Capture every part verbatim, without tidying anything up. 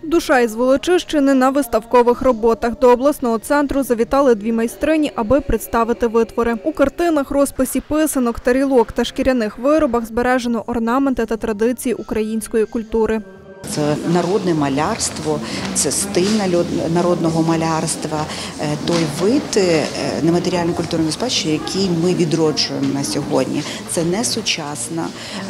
Душа із Волочищини на виставкових роботах. До обласного центру завітали дві майстрині, аби представити витвори. У картинах, розписі писанок, тарілок та шкіряних виробах збережено орнаменти та традиції української культури. Це народне малярство, це стиль народного малярства, той вид нематеріальної культурної спадщини, який ми відроджуємо на сьогодні. Це не сучасна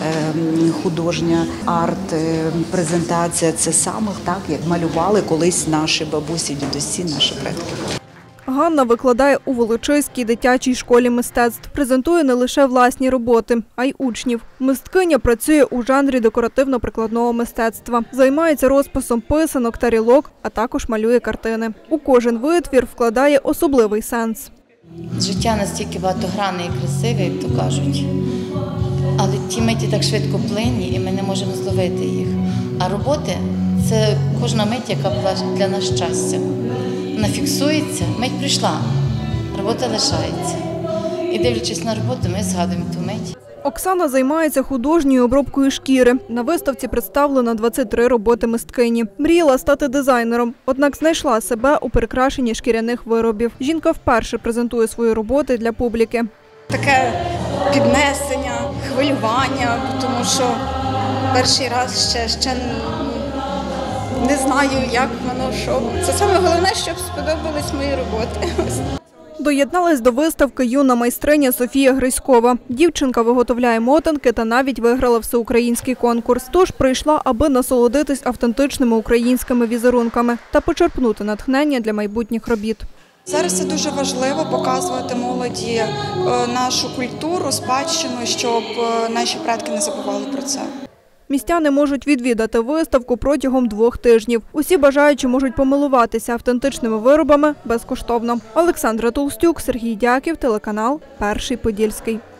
художня арт-презентація, це саме так, як малювали колись наші бабусі, дідусі, наші предки. Ганна викладає у Волочиській дитячій школі мистецтв. Презентує не лише власні роботи, а й учнів. Мисткиня працює у жанрі декоративно-прикладного мистецтва. Займається розписом писанок, тарілок, а також малює картини. У кожен витвір вкладає особливий сенс. Життя настільки багатогранне і красиве, як то кажуть. Але ті миті так швидко плинні, і ми не можемо зловити їх. А роботи – це кожна мить, яка була для нас щастя. Вона фіксується, мить прийшла, робота лишається. І дивлячись на роботу, ми згадуємо ту мить. Оксана займається художньою обробкою шкіри. На виставці представлено двадцять три роботи мисткині. Мріяла стати дизайнером, однак знайшла себе у прикрашенні шкіряних виробів. Жінка вперше презентує свої роботи для публіки. Таке піднесення, хвилювання, тому що перший раз ще, ще не знаю, як воно, що. Це саме головне, щоб сподобались мої роботи. Доєдналась до виставки юна майстриня Софія Гриськова. Дівчинка виготовляє мотанки та навіть виграла всеукраїнський конкурс. Тож прийшла, аби насолодитись автентичними українськими візерунками та почерпнути натхнення для майбутніх робіт. Зараз це дуже важливо показувати молоді нашу культуру, спадщину, щоб наші предки не забували про це. Містяни можуть відвідати виставку протягом двох тижнів. Усі бажаючі можуть помилуватися автентичними виробами безкоштовно. Олександра Толстюк, Сергій Дяків, телеканал «Перший Подільський».